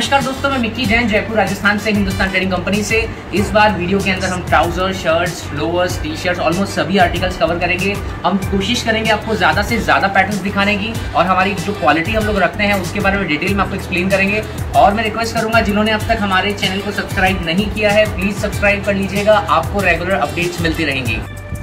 नमस्कार दोस्तों, मैं मिक्की जैन जयपुर राजस्थान से हिंदुस्तान ट्रेडिंग कंपनी से। इस बार वीडियो के अंदर हम trouser, shirts, lowers, T shirts almost सभी आर्टिकल्स कवर करेंगे। हम कोशिश करेंगे आपको ज़्यादा से ज़्यादा पैटर्न्स दिखाने की और हमारी जो क्वालिटी हम लोग रखते हैं उसके बारे में डिटेल में आपको एक्सप्लेन करेंगे। और मैं रिक्वेस्ट करूँगा जिन्होंने अब तक हमारे चैनल को सब्सक्राइब नहीं किया है प्लीज़ सब्सक्राइब कर लीजिएगा, आपको रेगुलर अपडेट्स मिलती रहेंगी।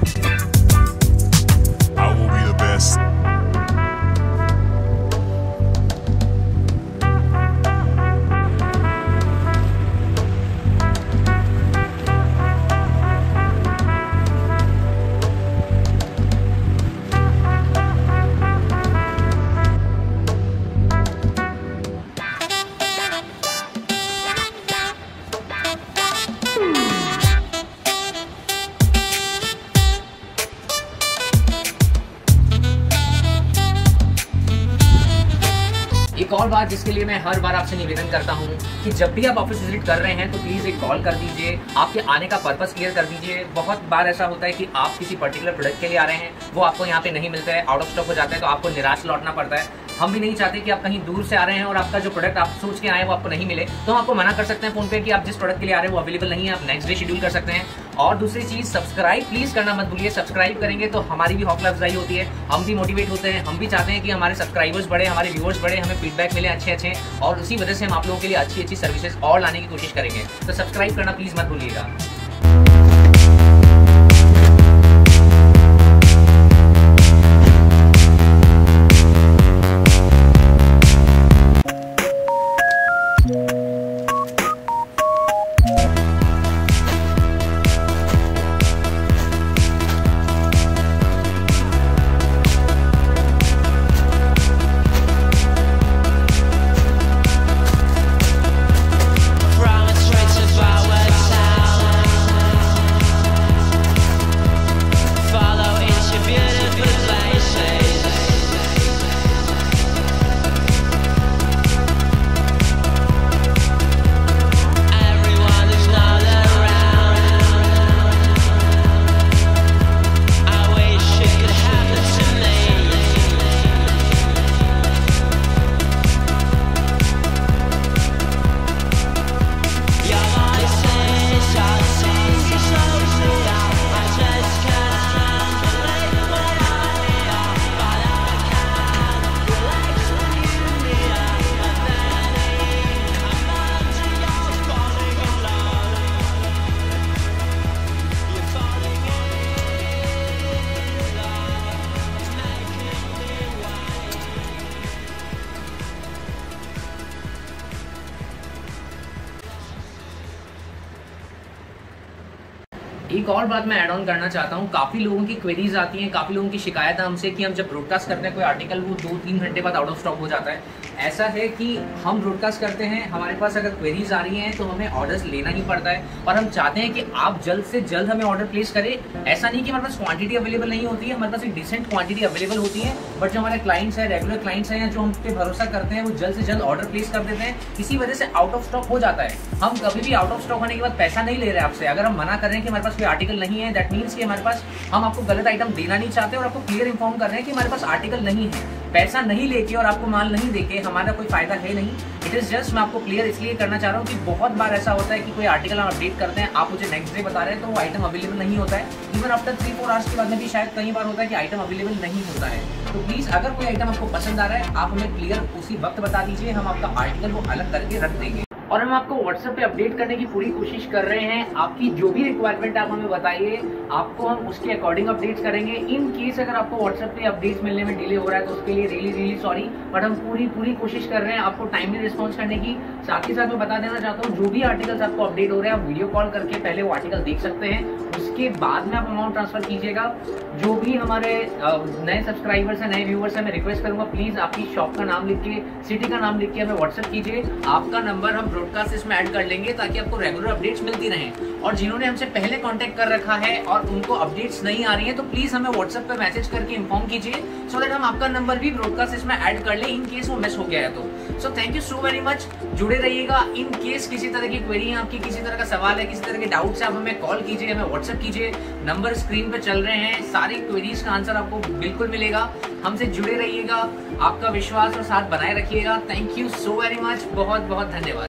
एक और बात जिसके लिए मैं हर बार आपसे निवेदन करता हूँ कि जब भी आप ऑफिस विजिट कर रहे हैं तो प्लीज एक कॉल कर दीजिए, आपके आने का पर्पस क्लियर कर दीजिए। बहुत बार ऐसा होता है कि आप किसी पर्टिकुलर प्रोडक्ट के लिए आ रहे हैं, वो आपको यहाँ पे नहीं मिलता है, आउट ऑफ स्टॉक हो जाता है, तो आपको निराश लौटना पड़ता है। हम भी नहीं चाहते कि आप कहीं दूर से आ रहे हैं और आपका जो प्रोडक्ट आप सोच के आए वो आपको नहीं मिले, तो हम आपको मना कर सकते हैं फोन पे कि आप जिस प्रोडक्ट के लिए आ रहे हैं वो अवेलेबल नहीं है, आप नेक्स्ट डे शेड्यूल कर सकते हैं। और दूसरी चीज, सब्सक्राइब प्लीज करना मत भूलिए। सब्सक्राइब करेंगे तो हमारी भी हौसला अफजाई होती है, हम भी मोटिवेट होते हैं, हम भी चाहते हैं कि हमारे सब्सक्राइबर्स बढ़े, हमारे व्यूअर्स बढ़े, हमें फीडबैक मिले अच्छे और उसी वजह से हम आप लोगों के लिए अच्छी सर्विसेज और लाने की कोशिश करेंगे। तो सब्सक्राइब करना प्लीज मत भूलिएगा। एक और बात मैं ऐड ऑन करना चाहता हूँ, काफ़ी लोगों की क्वेरीज आती हैं, काफ़ी लोगों की शिकायत है हमसे कि हम जब ब्रॉडकास्ट करते हैं कोई आर्टिकल वो 2-3 घंटे बाद आउट ऑफ स्टॉक हो जाता है। ऐसा है कि हम ब्रॉडकास्ट करते हैं, हमारे पास अगर क्वेरीज आ रही हैं तो हमें ऑर्डर्स लेना ही पड़ता है और हम चाहते हैं कि आप जल्द से जल्द हमें ऑर्डर प्लेस करें। ऐसा नहीं कि हमारे पास क्वांटिटी अवेलेबल नहीं होती है, हमारे पास एक डिसेंट क्वांटिटी अवेलेबल होती है, बट जो हमारे क्लाइंट्स हैं, रेगुलर क्लाइंट्स हैं, जो हम पे भरोसा करते हैं, वो जल्द से जल्द ऑर्डर प्लेस कर देते हैं। इसी वजह से आउट ऑफ स्टॉक हो जाता है। हम कभी भी आउट ऑफ स्टॉक होने के बाद पैसा नहीं ले रहे आपसे। अगर हम मना कर रहे हैं कि हमारे पास कोई आर्टिकल नहीं है, दैट मीन्स कि हमारे पास, हम आपको गलत आइटम देना नहीं चाहते और आपको क्लियर इन्फॉर्म कर रहे हैं कि हमारे पास आर्टिकल नहीं है। पैसा नहीं लेके और आपको माल नहीं देके हमारा कोई फायदा है नहीं। इट इज जस्ट, मैं आपको क्लियर इसलिए करना चाह रहा हूँ कि बहुत बार ऐसा होता है कि कोई आर्टिकल हम अपडेट करते हैं, आप मुझे नेक्स्ट डे बता रहे हैं तो वो आइटम अवेलेबल नहीं होता है। इवन आफ्टर 3-4 आवर्स के बाद में भी शायद कई बार होता है कि आइटम अवेलेबल नहीं होता है। तो प्लीज अगर कोई आइटम आपको पसंद आ रहा है आप हमें क्लियर उसी वक्त बता दीजिए, हम आपका आर्टिकल वो अलग करके रख देंगे। और हम आपको व्हाट्सएप पे अपडेट करने की पूरी कोशिश कर रहे हैं। आपकी जो भी रिक्वायरमेंट आप हमें बताइए, आपको हम उसके अकॉर्डिंग अपडेट्स करेंगे। इन केस अगर आपको व्हाट्सएप पे अपडेट्स मिलने में डिले हो रहा है तो उसके लिए रियली सॉरी, बट हम पूरी कोशिश कर रहे हैं आपको टाइमली रिस्पॉन्स करने की। साथ ही साथ मैं बता देना चाहता हूँ, जो भी आर्टिकल्स आपको अपडेट हो रहे हैं आप वीडियो कॉल करके पहले वो आर्टिकल देख सकते हैं, उसके बाद में आप अमाउंट ट्रांसफर कीजिएगा। जो भी हमारे नए सब्सक्राइबर्स हैं, नए व्यूवर्स हैं, मैं रिक्वेस्ट करूंगा प्लीज आपकी शॉप का नाम लिख के, सिटी का नाम लिख के हमें व्हाट्सएप कीजिए। आपका नंबर हम ब्रॉडकास्ट इसमें ऐड कर लेंगे ताकि आपको रेगुलर अपडेट्स मिलती रहें। और जिन्होंने हमसे पहले कांटेक्ट कर रखा है और उनको अपडेट्स नहीं आ रही है तो प्लीज हमें व्हाट्सएप पे मैसेज करके इन्फॉर्म कीजिए, सो दैट हम आपका नंबर भी ब्रॉडकास्ट इसमें ऐड कर ले इन केस वो मिस हो गया है तो। So thank you so very much, जुड़े रहिएगा। इन केस किसी तरह की क्वेरी है आपकी, किसी तरह का सवाल है, किसी तरह के डाउट्स है, आप हमें कॉल कीजिए, हमें व्हाट्सएप कीजिए, नंबर स्क्रीन पे चल रहे हैं, सारी क्वेरीज का आंसर आपको बिल्कुल मिलेगा। हमसे जुड़े रहिएगा, आपका विश्वास और साथ बनाए रखिएगा। Thank you so very much, बहुत बहुत धन्यवाद।